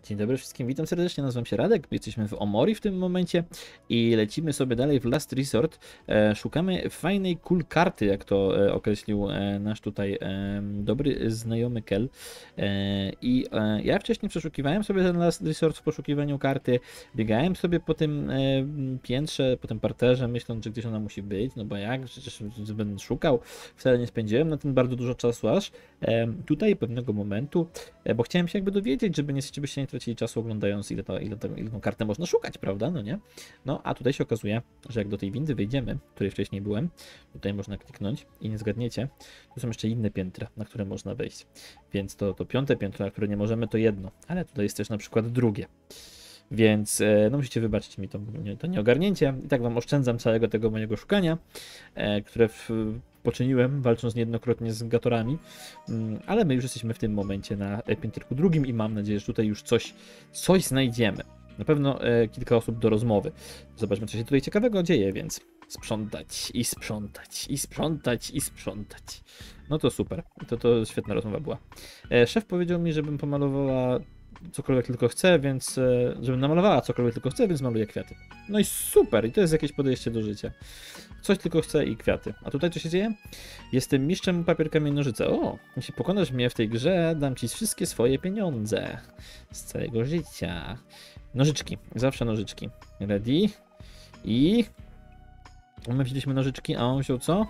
Dzień dobry wszystkim, witam serdecznie, nazywam się Radek, jesteśmy w Omori w tym momencie i lecimy sobie dalej w Last Resort. Szukamy fajnej cool karty, jak to określił nasz tutaj dobry znajomy Kel. Ja wcześniej przeszukiwałem sobie ten Last Resort w poszukiwaniu karty, biegałem sobie po tym piętrze, po tym parterze, myśląc, że gdzieś ona musi być, no bo jak, przecież będę szukał, wcale nie spędziłem na tym bardzo dużo czasu aż. Tutaj pewnego momentu, bo chciałem się jakby dowiedzieć, żebyście nie tracili czasu oglądając ile tą kartę można szukać, prawda? No nie? No a tutaj się okazuje, że jak do tej windy wyjdziemy, w której wcześniej byłem, tutaj można kliknąć i nie zgadniecie, tu są jeszcze inne piętra, na które można wejść. Więc to piąte piętro, na które nie możemy, to jedno, ale tutaj jest też na przykład drugie. Więc no musicie wybaczyć mi to nieogarnięcie. I tak wam oszczędzam całego tego mojego szukania, które poczyniłem, walcząc niejednokrotnie z gatorami. Ale my już jesteśmy w tym momencie na pięterku drugim i mam nadzieję, że tutaj już coś znajdziemy. Na pewno kilka osób do rozmowy. Zobaczmy, co się tutaj ciekawego dzieje, więc sprzątać i sprzątać i sprzątać i sprzątać. No to super. To świetna rozmowa była. Szef powiedział mi, żebym pomalowała cokolwiek tylko chcę, więc żebym namalowała cokolwiek tylko chcę, więc maluję kwiaty. No i super, i to jest jakieś podejście do życia. Coś tylko chcę i kwiaty. A tutaj co się dzieje? Jestem mistrzem papier, kamień, nożyce. O, jeśli pokonasz mnie w tej grze, dam ci wszystkie swoje pieniądze z całego życia. Nożyczki, zawsze nożyczki. Ready? I... My wzięliśmy nożyczki, a on wziął co?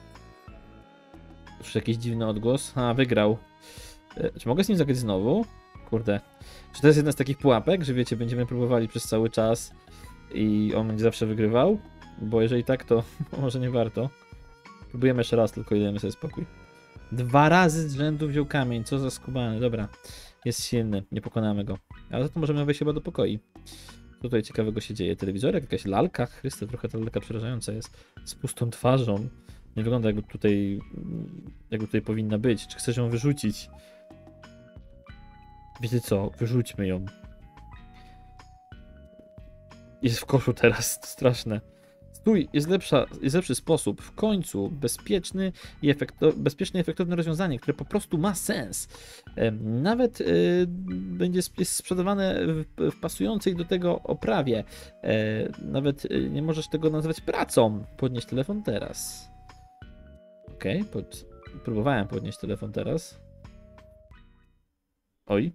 Już jakiś dziwny odgłos. A, wygrał. Czy mogę z nim zagrać znowu? Kurde. Czy to jest jedna z takich pułapek, że wiecie, będziemy próbowali przez cały czas i on będzie zawsze wygrywał? Bo jeżeli tak, to może nie warto. Próbujemy jeszcze raz, tylko i dajemy sobie spokój. 2 razy z rzędu wziął kamień, co za skubany. Dobra, jest silny, nie pokonamy go. Ale za to możemy wejść chyba do pokoi. Co tutaj ciekawego się dzieje? Telewizorek, jakaś lalka? Chryste, trochę ta lalka przerażająca jest. Z pustą twarzą. Nie wygląda jakby tutaj powinna być. Czy chcesz ją wyrzucić? Wiecie co? Wyrzućmy ją. Jest w koszu teraz, to straszne. Stój, jest lepszy sposób. W końcu bezpieczne i efektowne rozwiązanie, które po prostu ma sens. Nawet jest sprzedawane w pasującej do tego oprawie. Nawet nie możesz tego nazwać pracą. Podnieś telefon teraz. Okej, próbowałem podnieść telefon teraz. Oj.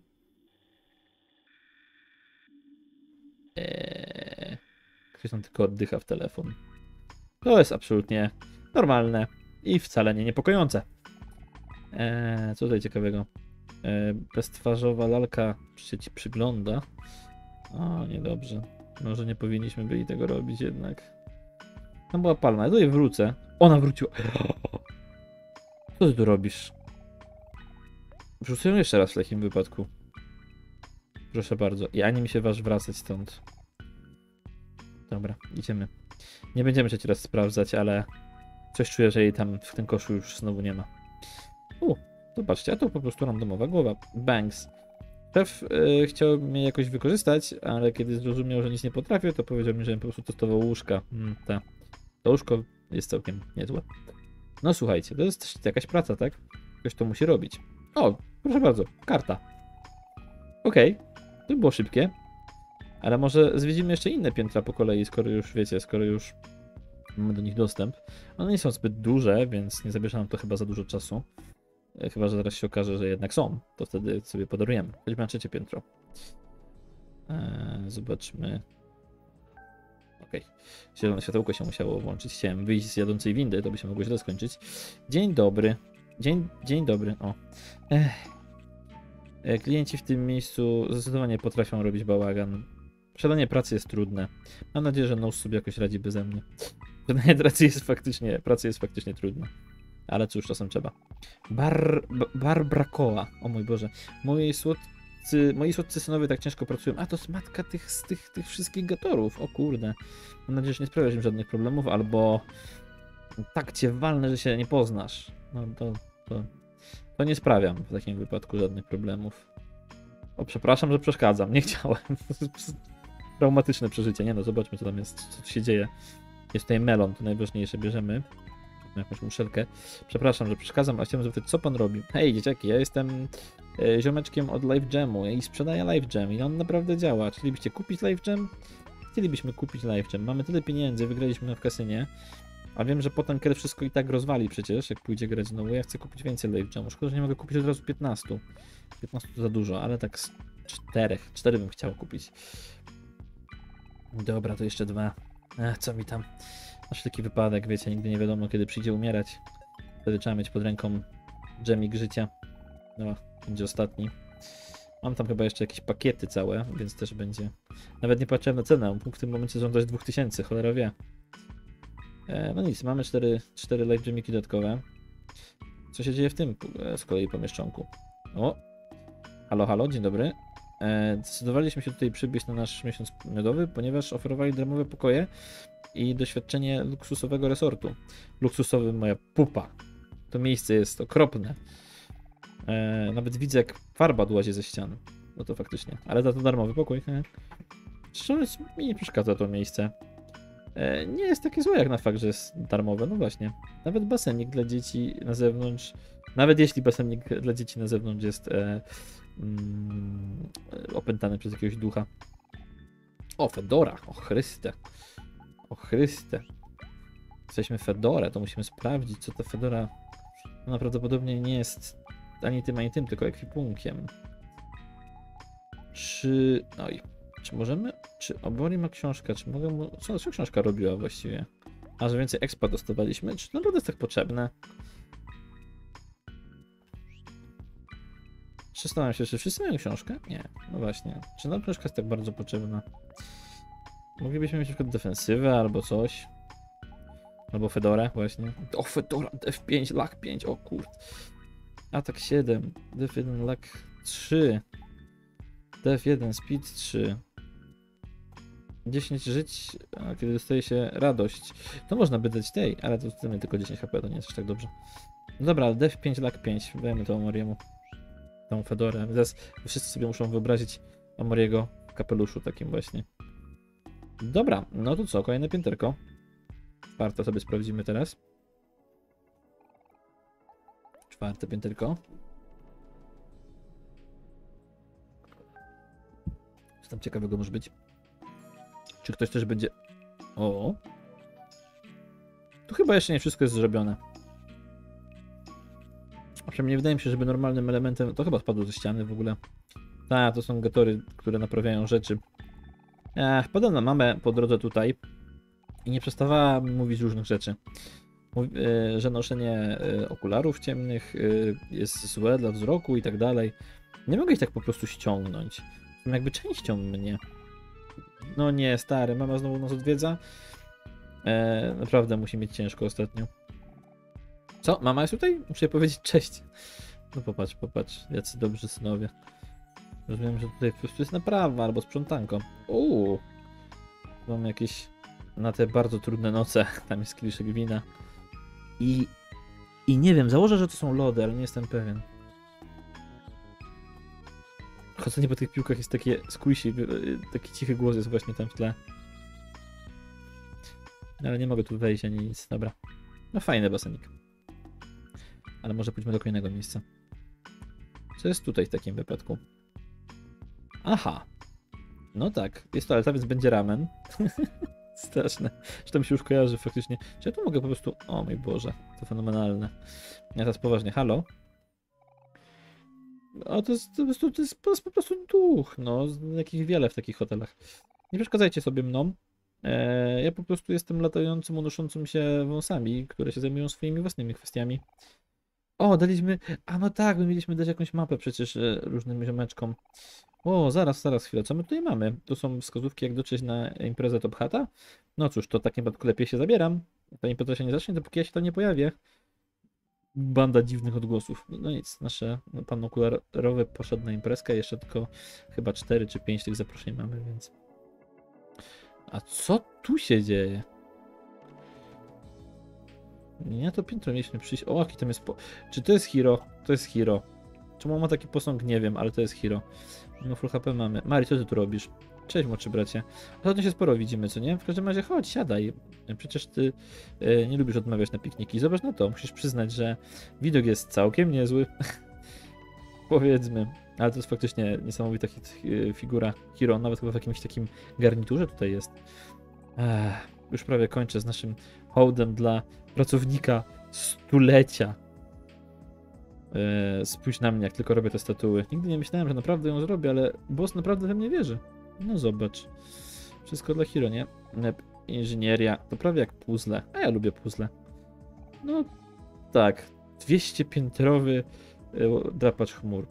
Ktoś tam tylko oddycha w telefon. To jest absolutnie normalne i wcale nie niepokojące. Co tutaj ciekawego? Beztwarzowa lalka się ci przygląda. O, niedobrze. Może nie powinniśmy byli tego robić jednak. Tam była palma. Ja tutaj wrócę. Ona wróciła. Co ty tu robisz? Wrzucę ją jeszcze raz w takim wypadku. Proszę bardzo. I ani mi się waż wracać stąd. Dobra, idziemy. Nie będziemy trzeci raz sprawdzać, ale coś czuję, że jej tam w tym koszu już znowu nie ma. Zobaczcie, a to po prostu randomowa głowa. Banks. Szef chciał mnie jakoś wykorzystać, ale kiedy zrozumiał, że nic nie potrafię, to powiedział mi, że po prostu testował łóżka. To łóżko jest całkiem niezłe. No słuchajcie, to jest też jakaś praca, tak? Ktoś to musi robić. O, proszę bardzo, karta. Okej, to było szybkie. Ale może zwiedzimy jeszcze inne piętra po kolei, skoro już mamy do nich dostęp. One nie są zbyt duże, więc nie zabierze nam to chyba za dużo czasu. Chyba że zaraz się okaże, że jednak są. To wtedy sobie podarujemy. Chodźmy na trzecie piętro. Zobaczmy. Okej. Zielone światełko się musiało włączyć. Chciałem wyjść z jadącej windy, to by się mogło źle skończyć. Dzień dobry. Dzień dobry. O. Klienci w tym miejscu zdecydowanie potrafią robić bałagan. Posiadanie pracy jest trudne. Mam nadzieję, że Nose sobie jakoś radzi beze mnie. Posiadanie pracy jest faktycznie trudne. Ale cóż, czasem trzeba. Barbrakoa. O mój Boże. Moi słodcy synowie tak ciężko pracują. A to jest matka tych wszystkich gatorów. O kurde. Mam nadzieję, że nie sprawiasz im żadnych problemów, albo tak cię walnę, że się nie poznasz. No to nie sprawiam w takim wypadku żadnych problemów. O, przepraszam, że przeszkadzam. Nie chciałem. Traumatyczne przeżycie. Nie no, zobaczmy co tam jest, co tu się dzieje. Jest tutaj melon, to najważniejsze. Bierzemy jakąś muszelkę. Przepraszam, że przeszkadzam, a chciałem zapytać, co pan robi? Hej, dzieciaki, ja jestem ziomeczkiem od Live Jamu i sprzedaje Live Jam i on naprawdę działa. Chcielibyście kupić Live Jam? Chcielibyśmy kupić Live Jam. Mamy tyle pieniędzy, wygraliśmy w kasynie. A wiem, że potem Ker wszystko i tak rozwali przecież, jak pójdzie grać znowu. Ja chcę kupić więcej Live Jamu. Szkoda, że nie mogę kupić od razu 15. 15 to za dużo, ale tak z 4. 4 bym chciał kupić. Dobra, to jeszcze 2. Co mi tam? Aż taki wypadek, wiecie, nigdy nie wiadomo, kiedy przyjdzie umierać. Wtedy trzeba mieć pod ręką dżemik życia. No, będzie ostatni. Mam tam chyba jeszcze jakieś pakiety całe, więc też będzie. Nawet nie patrzyłem na cenę, mógł w tym momencie żądać 2000, cholera wie. No nic, mamy 4 live dżemiki dodatkowe. Co się dzieje w tym z kolei pomieszczonku? O! Halo, halo, dzień dobry. Zdecydowaliśmy się tutaj przybyć na nasz miesiąc miodowy, ponieważ oferowali darmowe pokoje i doświadczenie luksusowego resortu. Luksusowy moja pupa. To miejsce jest okropne. Nawet widzę, jak farba dłazi ze ścian. No to faktycznie. Ale za to darmowy pokój. Szczerze mi nie przeszkadza to miejsce. Nie jest takie złe jak na fakt, że jest darmowe. No właśnie. Nawet basenik dla dzieci na zewnątrz. Nawet jeśli basenik dla dzieci na zewnątrz jest opętany przez jakiegoś ducha. O, Fedora. O Chryste. O Chryste. Jesteśmy Fedora, to musimy sprawdzić, co ta Fedora... Ona prawdopodobnie nie jest ani tym, tylko ekwipunkiem. Czy... Oj. Czy możemy... Czy Obori ma książkę? Czy mogę mu... Co książka robiła właściwie? A że więcej expa dostawaliśmy? Czy naprawdę jest tak potrzebne? Zastanawiam się, czy wszyscy mają książkę? Nie. No właśnie. Czy nam książka jest tak bardzo potrzebna? Moglibyśmy mieć na przykład defensywę albo coś. Albo Fedorę właśnie. O, Fedora, F5, lag 5, o kurde. Atak 7, Def1, lag 3. Def1, speed 3. 10 żyć, a kiedy dostaje się radość. To można by dać tej, ale to wtedy tylko 10 HP, to nie jest aż tak dobrze. No dobra, ale Def5, lag 5. Dajmy to Amoriemu. Tą Fedorę. Teraz wszyscy sobie muszą wyobrazić Amoriego w kapeluszu takim właśnie. Dobra, no to co, kolejne pięterko. Czwarte sobie sprawdzimy teraz. Czwarte pięterko. Co tam ciekawego może być? Czy ktoś też będzie... O! Tu chyba jeszcze nie wszystko jest zrobione. A przynajmniej nie wydaje mi się, żeby normalnym elementem... To chyba spadło ze ściany w ogóle. Tak, to są gatory, które naprawiają rzeczy. Wpadłem na mamę po drodze tutaj i nie przestawała mi mówić różnych rzeczy. Mówi, że noszenie okularów ciemnych jest złe dla wzroku i tak dalej. Nie mogę ich tak po prostu ściągnąć. Są jakby częścią mnie. No nie, stary, mama znowu nas odwiedza. Naprawdę musi mieć ciężko ostatnio. Co? Mama jest tutaj? Muszę jej powiedzieć cześć. No popatrz, popatrz, jacy dobrzy synowie. Rozumiem, że tutaj po prostu jest naprawa albo sprzątanko. Mam jakieś na te bardzo trudne noce. Tam jest kieliszek wina. I nie wiem, założę, że to są lody, ale nie jestem pewien. Chodzenie po tych piłkach jest takie squishy, taki cichy głos jest właśnie tam w tle. Ale nie mogę tu wejść ani nic, dobra. No fajny basenik. Ale może pójdźmy do kolejnego miejsca. Co jest tutaj w takim wypadku? Aha. No tak, jest to, ale tam więc będzie ramen. Straszne. Zresztą mi się już kojarzy faktycznie. Czy ja tu mogę po prostu... O mój Boże, to fenomenalne. Ja teraz poważnie, halo? O, to jest po prostu duch, no, jakich wiele w takich hotelach. Nie przeszkadzajcie sobie mną. Ja po prostu jestem latającym, unoszącym się wąsami, które się zajmują swoimi własnymi kwestiami. O, daliśmy... A no tak, my mieliśmy dać jakąś mapę przecież różnym ziomeczkom. O, zaraz, chwilę, co my tutaj mamy? Tu są wskazówki, jak dotrzeć na imprezę Top Hata. No cóż, to w takim przypadku lepiej się zabieram. Ta impreza się nie zacznie, dopóki ja się tam nie pojawię. Banda dziwnych odgłosów. No nic, nasze pan okularowy poszedł na imprezkę, jeszcze tylko chyba 4 czy 5 tych zaproszeń mamy, więc... A co tu się dzieje? Nie, to piętro mieliśmy przyjść. O, jaki tam jest Czy to jest Hiro? To jest Hiro. Czemu ma taki posąg? Nie wiem, ale to jest Hiro. No full HP mamy. Mari, co ty tu robisz? Cześć, młodszy bracie. Ostatnio się sporo widzimy, co nie? W każdym razie chodź, siadaj. Przecież ty nie lubisz odmawiać na pikniki. Zobacz na to, musisz przyznać, że widok jest całkiem niezły. Powiedzmy. Ale to jest faktycznie niesamowita figura Hiro, nawet chyba w jakimś takim garniturze tutaj jest. Już prawie kończę z naszym hołdem dla pracownika stulecia. Spójrz na mnie, jak tylko robię te statuły. Nigdy nie myślałem, że naprawdę ją zrobię, ale boss naprawdę we mnie wierzy. No zobacz. Wszystko dla Hiro, nie? Inżynieria. To prawie jak puzzle. A ja lubię puzzle. No tak. 200-piętrowy drapacz chmur.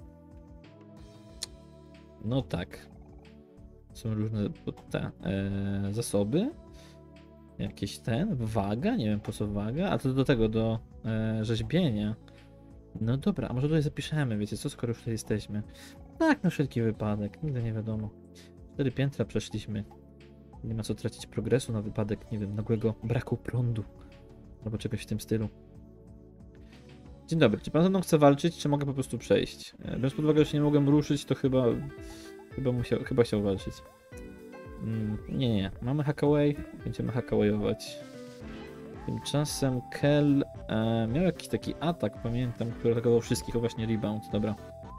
No tak. Są różne te zasoby. Jakieś waga, nie wiem po co waga, a to do tego, do rzeźbienia. No dobra, a może tutaj zapiszemy, wiecie co, skoro już tutaj jesteśmy. Tak, na wszelki wypadek, nigdy nie wiadomo. 4 piętra przeszliśmy. Nie ma co tracić progresu na wypadek, nie wiem, nagłego braku prądu. Albo czegoś w tym stylu. Dzień dobry, czy pan ze mną chce walczyć, czy mogę po prostu przejść? Biorąc pod uwagę, że się nie mogłem ruszyć, to chyba chciał walczyć. Nie. Mamy hackaway, będziemy hackawayować. Tymczasem Kel miał jakiś taki atak, pamiętam, który atakował wszystkich, o właśnie rebound, dobra.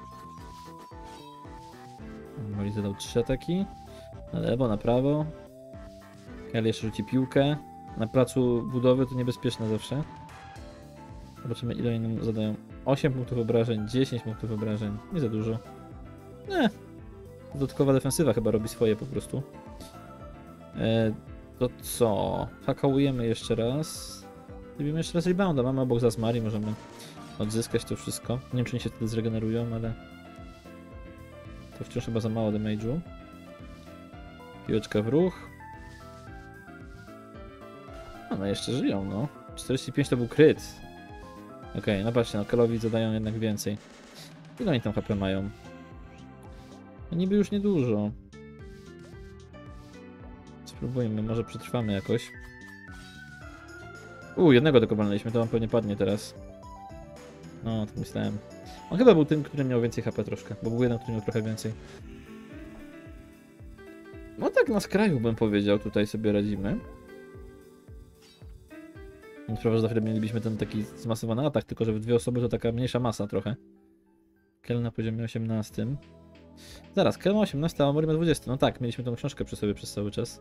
Moli zadał 3 ataki. Na lewo, na prawo. Kel jeszcze rzuci piłkę. Na placu budowy to niebezpieczne zawsze. Zobaczymy, ile oni nam zadają. 8 punktów obrażeń, 10 punktów obrażeń. Nie za dużo. Dodatkowa defensywa chyba robi swoje po prostu. To co? Hakałujemy jeszcze raz. Robimy jeszcze raz rebounda. Mamy obok Zasmari, możemy odzyskać to wszystko. Nie wiem, czy oni się wtedy zregenerują, ale to wciąż chyba za mało damage'u. Piłeczka w ruch. No jeszcze żyją, no. 45 to był kryt. Okej, no patrzcie, no Kelowi zadają jednak więcej. Ile oni tam HP mają? No niby już niedużo. Spróbujmy, może przetrwamy jakoś. Jednego tylko walnęliśmy, to on pewnie padnie teraz. No, tak myślałem. On chyba był tym, który miał więcej HP troszkę, bo był jeden, który miał trochę więcej. No tak na skraju bym powiedział, tutaj sobie radzimy. Sprawia, że za chwilę mielibyśmy ten taki zmasowany atak, tylko że w 2 osoby to taka mniejsza masa trochę. Kel na poziomie 18. Zaraz, Kel ma 18, a Omori ma 20. No tak, mieliśmy tą książkę przy sobie przez cały czas.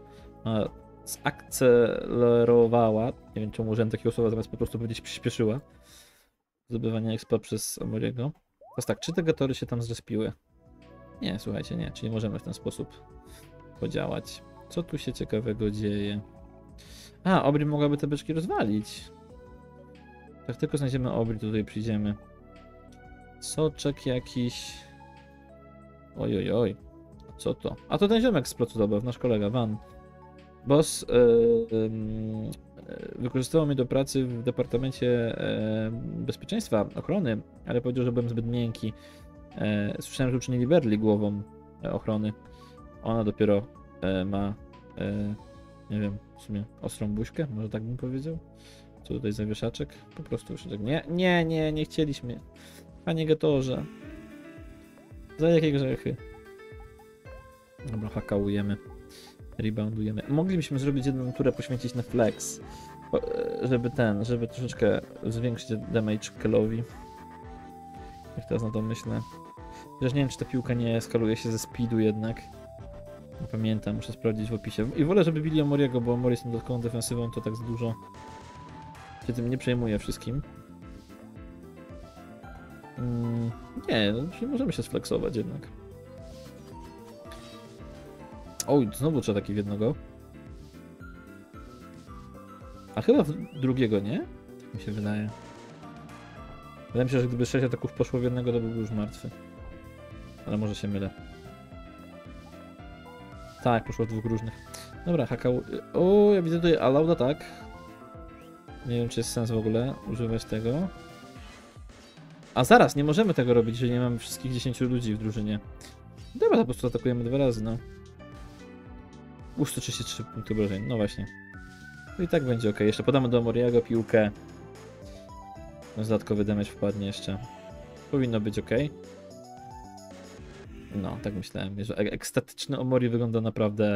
Zakcelerowała. Nie wiem czemu użyłem takiego słowa, zamiast po prostu powiedzieć przyspieszyła. Zdobywanie expa przez Omoriego. Teraz tak, czy te gatory się tam zrespiły? Nie, słuchajcie, nie. Czyli możemy w ten sposób podziałać. Co tu się ciekawego dzieje? Obry mogłaby te beczki rozwalić. Jak tylko znajdziemy Obry, to tutaj przyjdziemy. Soczek jakiś. Oj. Co to? A to ten ziomek z placu zabaw, nasz kolega, Van. Boss wykorzystywał mnie do pracy w Departamencie Bezpieczeństwa, Ochrony, ale powiedział, że byłem zbyt miękki. Słyszałem, że uczynili Berli głową ochrony. Ona dopiero ma, nie wiem, w sumie ostrą buźkę, może tak bym powiedział. Co tutaj za wieszaczek? Po prostu już tak. Nie chcieliśmy. Panie Gatorze. Za jakie grzechy? Dobra, hakałujemy. Reboundujemy. Moglibyśmy zrobić jedną turę poświęcić na flex. Żeby troszeczkę zwiększyć damage Kelowi. Jak teraz na to myślę. Chociaż nie wiem, czy ta piłka nie skaluje się ze speedu jednak. Nie pamiętam, muszę sprawdzić w opisie. I wolę, żeby bili Omoriego, bo Omori z tą dodatkową defensywą to tak za dużo się tym nie przejmuje wszystkim. Nie, no, czyli możemy się sflexować jednak. Oj, znowu trzeba taki w jednego. A chyba w drugiego, nie? Tak mi się wydaje. Wydaje mi się, że gdyby 6 ataków poszło w jednego, to byłby już martwy. Ale może się mylę. Tak, poszło w 2 różnych. Dobra, hakał. Ja widzę tutaj allowed, tak. Nie wiem, czy jest sens w ogóle używać tego. A zaraz, nie możemy tego robić, jeżeli nie mamy wszystkich 10 ludzi w drużynie. Dobra, to po prostu atakujemy 2 razy, no. 133 punkty obrażeń, no właśnie. No i tak będzie ok. Jeszcze podamy do Moriego piłkę. Dodatkowy damage wpadnie jeszcze. Powinno być ok. No, tak myślałem, że ekstatyczny Omori wygląda naprawdę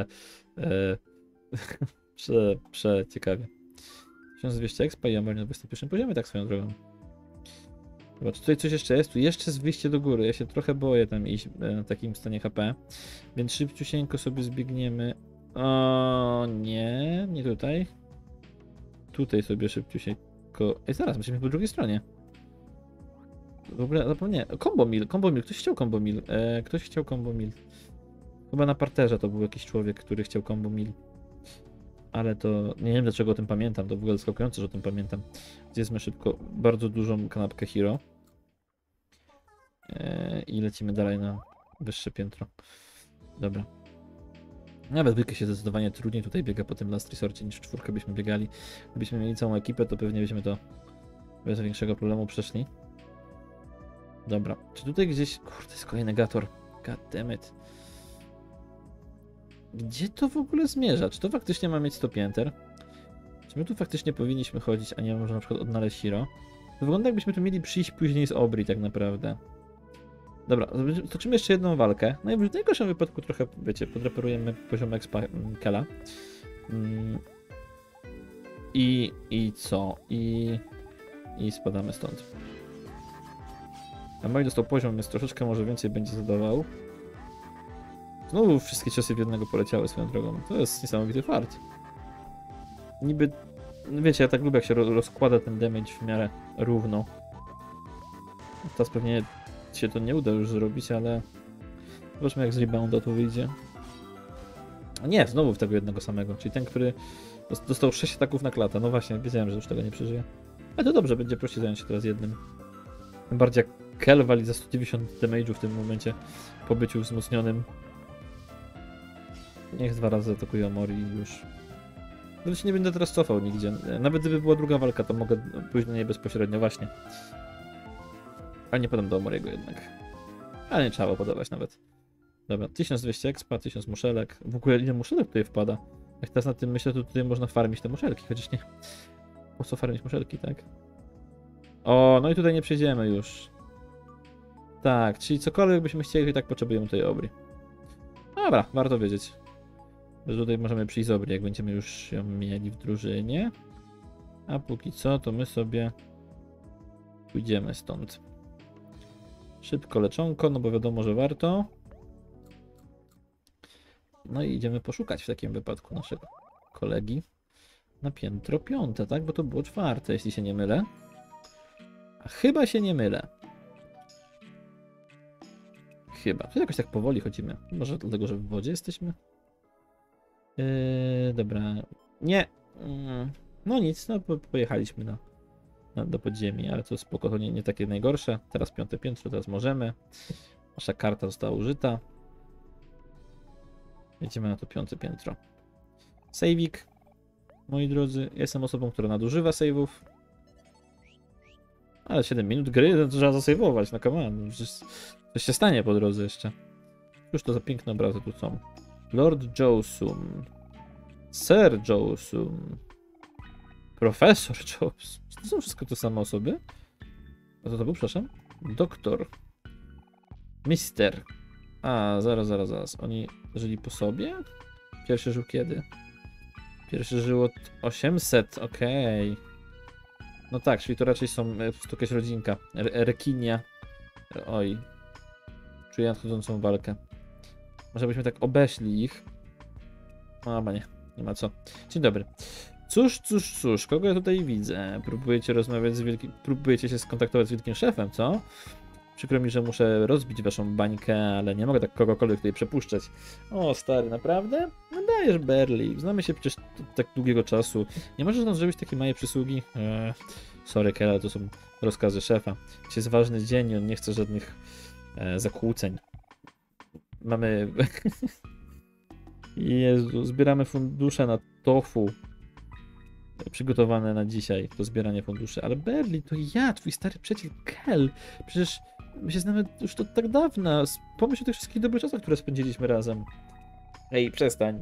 ciekawie. 1200 expa i Omori na 21 poziomie, tak swoją drogą. Chyba, czy tutaj coś jeszcze jest? Tu jeszcze jest wyjście do góry. Ja się trochę boję tam iść na takim stanie HP. Więc szybciusieńko sobie zbiegniemy. O nie, nie tutaj. Tutaj sobie szybciusieńko. Ej, zaraz, musimy po drugiej stronie. W ogóle zapomniałem. Combo Mill. Ktoś chciał Combo Mill. Ktoś chciał Combo Mill. Chyba na parterze to był jakiś człowiek, który chciał Combo Mill. Ale to nie wiem dlaczego o tym pamiętam. To w ogóle zaskakujące, że o tym pamiętam. Zjedzmy szybko bardzo dużą kanapkę Hero. I lecimy dalej na wyższe piętro. Dobra. Nawet dwójkę się zdecydowanie trudniej tutaj biega po tym Last Resorcie niż w czwórkę byśmy biegali. Gdybyśmy mieli całą ekipę, to pewnie byśmy to bez większego problemu przeszli. Dobra. Czy tutaj gdzieś... Kurde, jest kolejny Gator. God damn it. Gdzie to w ogóle zmierza? Czy to faktycznie ma mieć 100 pięter? Czy my tu faktycznie powinniśmy chodzić, a nie może na przykład odnaleźć Hero? To wygląda jakbyśmy tu mieli przyjść później z Obri tak naprawdę. Dobra, toczymy jeszcze jedną walkę. No i w najgorszym wypadku trochę, wiecie, podreperujemy poziom expa Kela. I co? I spadamy stąd. A moi dostał poziom, więc troszeczkę może więcej będzie zadawał. Znowu wszystkie ciosy w jednego poleciały swoją drogą. To jest niesamowity fart. Niby, wiecie, ja tak lubię jak się rozkłada ten damage w miarę równo. Teraz pewnie się to nie uda już zrobić, ale zobaczmy jak z rebounda to wyjdzie. A nie, znowu w tego jednego samego, czyli ten, który dostał 6 ataków na klatę. No właśnie, wiedziałem, że już tego nie przeżyje. Ale to dobrze, będzie prościej zająć się teraz jednym. Tym bardziej jak Kel wali za 190 damage'u w tym momencie po byciu wzmocnionym. Niech 2 razy atakuje Omori i już. Nawet się nie będę teraz cofał nigdzie. Nawet gdyby była druga walka, to mogę pójść do niej bezpośrednio właśnie. Ale nie podam do Omoriego jednak. Ale nie trzeba podawać nawet. Dobra, 1200 expa, 1000 muszelek. W ogóle ile muszelek tutaj wpada? Jak teraz na tym myślę, to tutaj można farmić te muszelki, chociaż nie. Po co farmić muszelki, tak? O, no i tutaj nie przejdziemy już. Tak, czyli cokolwiek byśmy chcieli, to i tak potrzebujemy tutaj Obri. Dobra, warto wiedzieć. Że tutaj możemy przyjść z Obri, jak będziemy już ją mieli w drużynie. A póki co, to my sobie pójdziemy stąd. Szybko leczonko, no bo wiadomo, że warto. No i idziemy poszukać w takim wypadku naszego kolegi na piętro 5, tak? Bo to było 4, jeśli się nie mylę. A chyba się nie mylę. Chyba. Tu jakoś tak powoli chodzimy. Może dlatego, że w wodzie jesteśmy? Dobra. Nie. No nic, no pojechaliśmy do podziemi, ale to spoko, to nie takie najgorsze. Teraz 5 piętro, teraz możemy. Nasza karta została użyta. Jedziemy na to 5 piętro. Sejwik. Moi drodzy, jestem osobą, która nadużywa save'ów. Ale 7 minut gry, to trzeba zasejwować, no come on. Coś się stanie po drodze jeszcze. Cóż to za piękne obrazy tu są. Lord Josum. Sir Josum. Profesor Josum. Czy to są wszystko te same osoby? A to był, przepraszam? Doktor. Mister. A, zaraz. Oni żyli po sobie? Pierwszy żył kiedy? Pierwszy żył od 800, okej. No tak, czyli to raczej są to jakaś rodzinka. Rekinia. Oj. Czuję nadchodzącą walkę. Może byśmy tak obeszli ich. No, chyba nie ma co. Dzień dobry. Cóż, kogo ja tutaj widzę? Próbujecie rozmawiać z wielkim... Próbujecie się skontaktować z wielkim szefem, co? Przykro mi, że muszę rozbić waszą bańkę, ale nie mogę tak kogokolwiek tutaj przepuszczać. O, stary, naprawdę? No dajesz, Berli. Znamy się przecież od tak długiego czasu. Nie możesz nam zrobić takiej małej przysługi? Sorry, Kela, to są rozkazy szefa. Dzisiaj jest ważny dzień, on nie chce żadnych zakłóceń. Mamy... Jezu, zbieramy fundusze na tofu. Przygotowane na dzisiaj do zbierania funduszy. Ale Berli, to ja, twój stary przyjaciel Kel. Przecież my się znamy już to tak dawno. Pomyśl o tych wszystkich dobrych czasach, które spędziliśmy razem. Ej, przestań.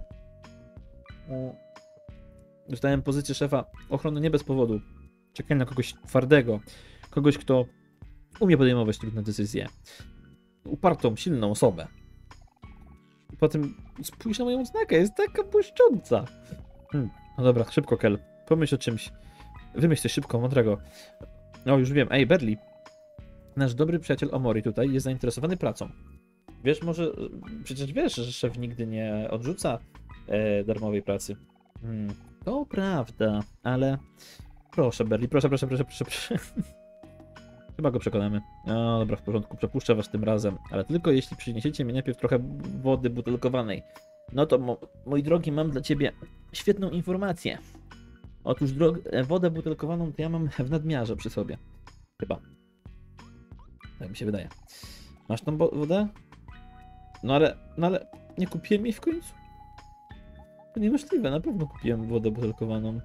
Dostałem pozycję szefa ochrony nie bez powodu. Czekaj na kogoś twardego. Kogoś, kto umie podejmować trudne decyzje. Upartą, silną osobę. Potem spójrz na moją odznakę, jest taka błyszcząca. No dobra, szybko, Kel. Pomyśl o czymś. Wymyśl coś szybko, mądrego. No już wiem. Ej, Berli. nasz dobry przyjaciel Omori tutaj jest zainteresowany pracą. Wiesz, może, przecież wiesz, że szef nigdy nie odrzuca darmowej pracy. To prawda, ale proszę, Berli, proszę. Chyba go przekonamy. No dobra, w porządku, przepuszczę was tym razem, ale tylko jeśli przyniesiecie mi najpierw trochę wody butelkowanej. No to, mój drogi, mam dla ciebie świetną informację. Otóż wodę butelkowaną to ja mam w nadmiarze przy sobie. Chyba. Tak mi się wydaje. Masz tą wodę? No ale nie kupiłem jej w końcu. To niemożliwe, na pewno kupiłem wodę butelkowaną.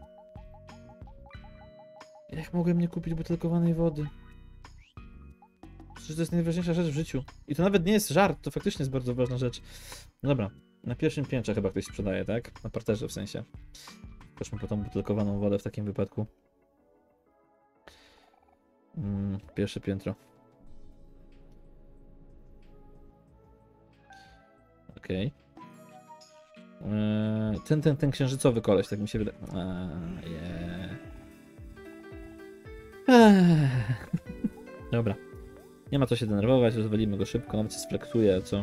Jak mogłem nie kupić butelkowanej wody? Przecież to jest najważniejsza rzecz w życiu. I to nawet nie jest żart, to faktycznie jest bardzo ważna rzecz. No dobra, na pierwszym piętrze chyba ktoś sprzedaje, tak? Na parterze w sensie. Proszę po tą butelkowaną wodę w takim wypadku. Pierwsze piętro. Okej. Ten księżycowy koleś, tak mi się wydaje. Dobra. Nie ma co się denerwować, rozwalimy go szybko, nawet się sflektuje, co?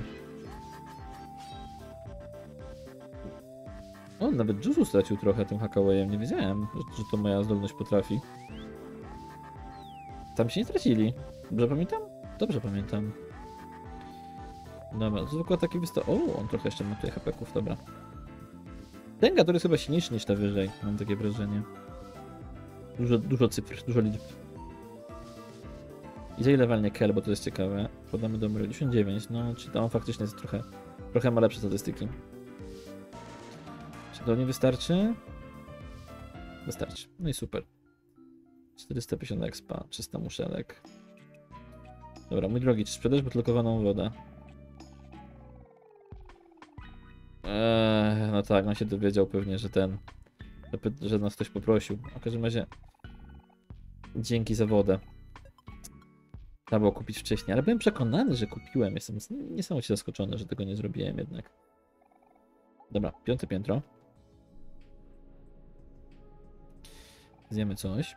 O, nawet Juzu stracił trochę tym hackawayem, nie wiedziałem, że to moja zdolność potrafi. Tam się nie stracili. Dobrze pamiętam? Dobrze pamiętam. Dobra, to zwykły ataki O, on trochę jeszcze ma tutaj hapeków, dobra. Ten Gator jest chyba silniejszy niż ta wyżej, mam takie wrażenie. Dużo cyfr, dużo liczb. I za ile walnie Kel, bo to jest ciekawe. Podamy do 99, no, czyli to on faktycznie jest trochę ma lepsze statystyki. Czy to nie wystarczy? Wystarczy, no i super. 450 expa, 300 muszelek. Dobra, mój drogi, czy sprzedajesz butelkowaną wodę? No tak, on się dowiedział pewnie, że nas ktoś poprosił. W każdym razie dzięki za wodę. Trzeba było kupić wcześniej, ale byłem przekonany, że kupiłem. Jestem niesamowicie zaskoczony, że tego nie zrobiłem jednak. Dobra, 5. piętro. Zjemy coś.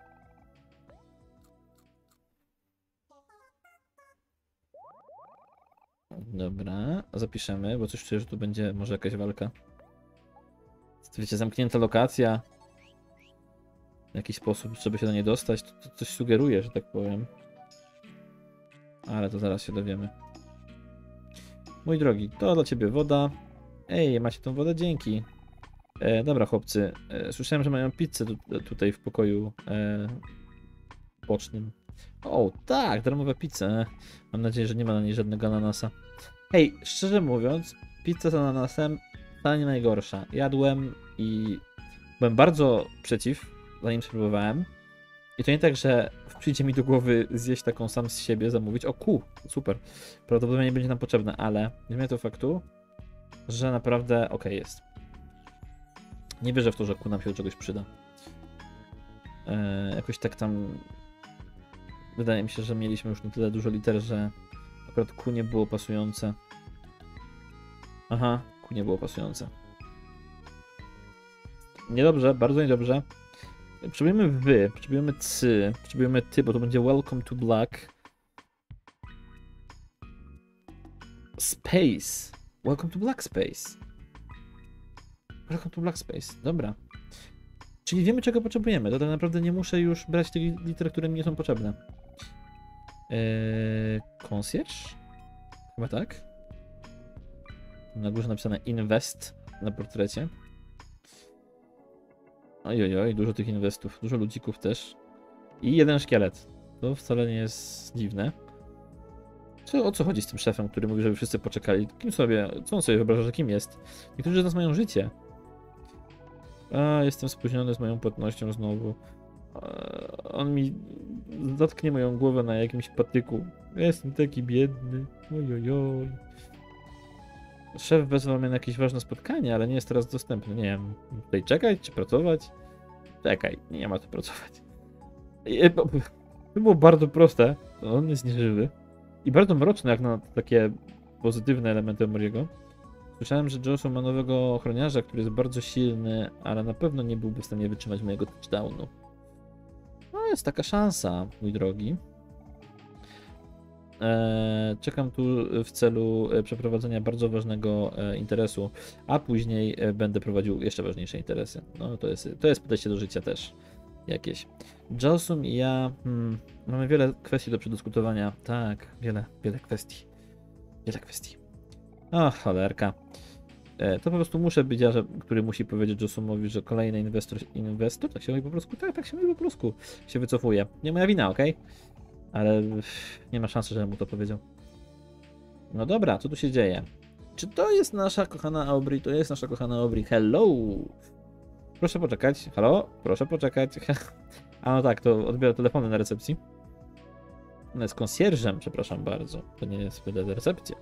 Dobra, zapiszemy, bo coś czuję, że tu będzie może jakaś walka. Wiecie, zamknięta lokacja. W jakiś sposób, żeby się do niej dostać, to coś sugeruje, że tak powiem. Ale to zaraz się dowiemy. Mój drogi, to dla ciebie woda. Ej, macie tą wodę? Dzięki. Dobra, chłopcy. Słyszałem, że mają pizzę tutaj w pokoju bocznym. O, tak, darmowa pizza. Mam nadzieję, że nie ma na niej żadnego ananasa. Hej, szczerze mówiąc, pizza z ananasem wcale nie najgorsza. Jadłem i byłem bardzo przeciw, zanim spróbowałem. I to nie tak, że przyjdzie mi do głowy zjeść taką sam z siebie, zamówić. O super. Prawdopodobnie nie będzie nam potrzebne, ale nie zmienia to faktu, że naprawdę okej jest. Nie wierzę w to, że Q nam się do czegoś przyda. Jakoś tak tam... Wydaje mi się, że mieliśmy już na tyle dużo liter, że akurat Q nie było pasujące. Aha, Q nie było pasujące. Niedobrze, bardzo niedobrze. Potrzebujemy wy, potrzebujemy cy, potrzebujemy ty, bo to będzie welcome to black. Space. Welcome to black space. Welcome to black space, dobra. Czyli wiemy, czego potrzebujemy, to tak naprawdę nie muszę już brać tych liter, które mi nie są potrzebne. Concierge? Chyba tak. Na górze napisane invest na portrecie. Ojojoj, dużo tych inwestów, dużo ludzików też. I jeden szkielet. To wcale nie jest dziwne. O co chodzi z tym szefem, który mówi, żeby wszyscy poczekali? Co on sobie wyobraża, że kim jest? Niektórzy z nas mają życie. Jestem spóźniony z moją płatnością znowu. On mi zatknie moją głowę na jakimś patyku. Jestem taki biedny. Ojojoj. Szef wezwał mnie na jakieś ważne spotkanie, ale nie jest teraz dostępny. Nie wiem, tutaj czekać czy pracować? Czekaj, nie ma tu pracować. To było bardzo proste. On jest nieżywy. I bardzo mroczne jak na takie pozytywne elementy Moriego. Słyszałem, że Joshua ma nowego ochroniarza, który jest bardzo silny, ale na pewno nie byłby w stanie wytrzymać mojego touchdownu. No jest taka szansa, mój drogi. Czekam tu w celu przeprowadzenia bardzo ważnego interesu, a później będę prowadził jeszcze ważniejsze interesy. No to jest podejście do życia też jakieś. Josum i ja mamy wiele kwestii do przedyskutowania. Tak, wiele kwestii. Wiele kwestii. O, cholerka. To po prostu muszę być ja, który musi powiedzieć Josumowi, że kolejny inwestor, tak się mówi po polsku? Tak się mówi po polsku, się wycofuje. Nie moja wina, okej? Ale nie ma szansy, żebym mu to powiedział. No dobra, co tu się dzieje? Czy to jest nasza kochana Aubrey? To jest nasza kochana Aubrey. Hello! Proszę poczekać. Halo? Proszę poczekać. A no tak, to odbiera telefony na recepcji. Ona jest konsjerżem, przepraszam bardzo. To nie jest recepcja.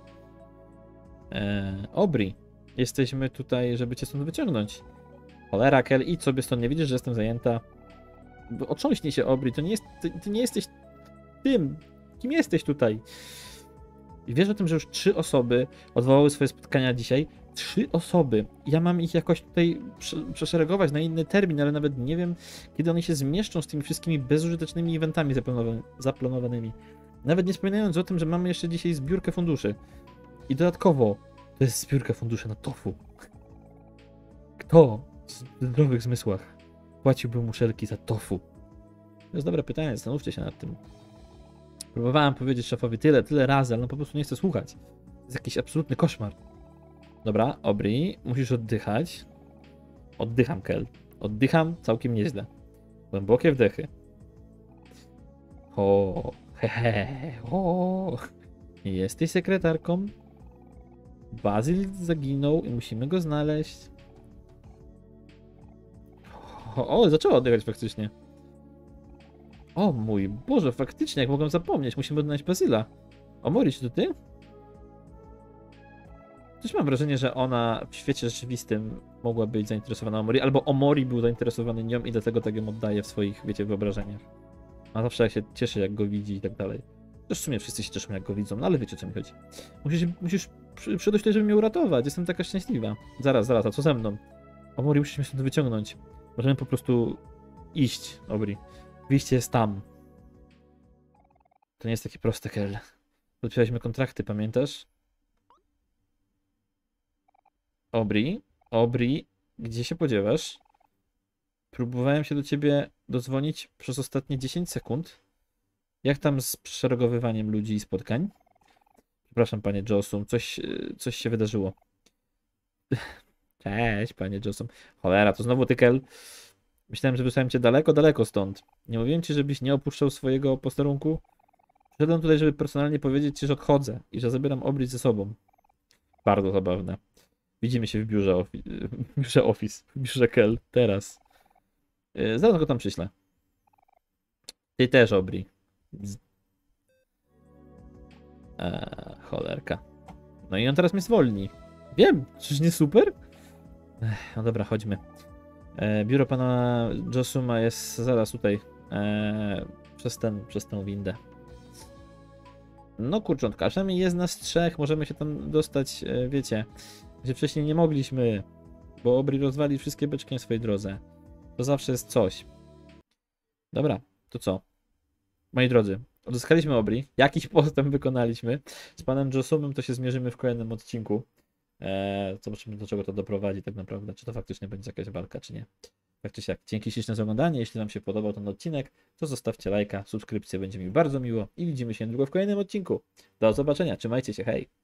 Aubrey, jesteśmy tutaj, żeby cię stąd wyciągnąć. Cholera, Kel, idź sobie stąd, nie widzisz, że jestem zajęta. Otrząśnij się, Aubrey, to nie jest, ty nie jesteś tym. Kim jesteś tutaj? I wiesz o tym, że już 3 osoby odwołały swoje spotkania dzisiaj? 3 osoby. Ja mam ich jakoś tutaj przeszeregować na inny termin, ale nawet nie wiem, kiedy one się zmieszczą z tymi wszystkimi bezużytecznymi eventami zaplanowanymi. Nawet nie wspominając o tym, że mamy jeszcze dzisiaj zbiórkę funduszy. I dodatkowo, to jest zbiórka funduszy na tofu. Kto w zdrowych zmysłach płaciłby muszelki za tofu? To jest dobre pytanie, zastanówcie się nad tym. Próbowałem powiedzieć szefowi tyle razy, ale on po prostu nie chce słuchać. To jest jakiś absolutny koszmar. Dobra, Aubrey, musisz oddychać. Oddycham, Kel. Oddycham całkiem nieźle. Głębokie wdechy. O, hehe, o. Jesteś sekretarką. Bazyl zaginął i musimy go znaleźć. O, zaczęło oddychać faktycznie. O mój Boże, faktycznie, jak mogłem zapomnieć, musimy odnaleźć Bazyla. Omori, czy to ty? Też mam wrażenie, że ona w świecie rzeczywistym mogła być zainteresowana Omori, albo Omori był zainteresowany nią i dlatego tak ją oddaje w swoich, wiecie, wyobrażeniach. A zawsze jak się cieszy, jak go widzi i tak dalej. Też w sumie wszyscy się cieszą, jak go widzą, no ale wiecie, o co mi chodzi. Musisz przyjść tutaj, żeby mnie uratować, jestem taka szczęśliwa. Zaraz, a co ze mną? Omori, musisz mnie stąd wyciągnąć. Możemy po prostu iść, Aubrey. Wyjście jest tam. To nie jest takie proste, Kel. Podpisaliśmy kontrakty, pamiętasz? Aubrey, gdzie się podziewasz? Próbowałem się do ciebie dodzwonić przez ostatnie 10 sekund. Jak tam z przeszeregowywaniem ludzi i spotkań? Przepraszam, panie Josum, coś się wydarzyło. Cześć, panie Josum. Cholera, to znowu ty, Kel. Myślałem, że wysłałem cię daleko stąd. Nie mówiłem ci, żebyś nie opuszczał swojego posterunku? Przyszedłem tutaj, żeby personalnie powiedzieć ci, że odchodzę i że zabieram Aubrey ze sobą. Bardzo zabawne. Widzimy się w biurze Kel, teraz. Zaraz go tam przyślę. Ty też, Aubrey. Cholerka. No i on teraz mnie zwolni. Wiem, czyż nie super? No dobra, chodźmy. Biuro pana Josuma jest zaraz tutaj. Przez tę windę. No kurczątka, a przynajmniej jest nas 3, możemy się tam dostać, wiecie, gdzie wcześniej nie mogliśmy, bo Aubrey rozwali wszystkie beczki na swojej drodze. To zawsze jest coś. Dobra, to co? Moi drodzy, odzyskaliśmy Aubrey, jakiś postęp wykonaliśmy. Z panem Josumem to się zmierzymy w kolejnym odcinku. Zobaczymy, do czego to doprowadzi tak naprawdę, czy to faktycznie będzie jakaś walka, czy nie. Tak czy siak, dzięki śliczne za oglądanie. Jeśli wam się podobał ten odcinek, to zostawcie lajka, subskrypcję, będzie mi bardzo miło i widzimy się niedługo w kolejnym odcinku. Do zobaczenia, trzymajcie się, hej!